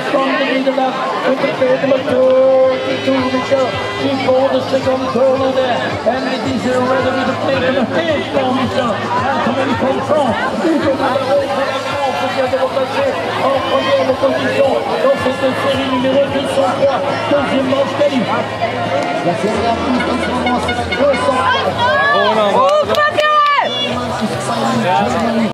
from the leader with the bit of 32 Michel. She for the second corner there. And it is ready with the plate and a finish for Michel. And coming from front. Vient de repasser en première position dans cette série numéro 203, deuxième manche qualif. La série rapide en ce moment c'est 200.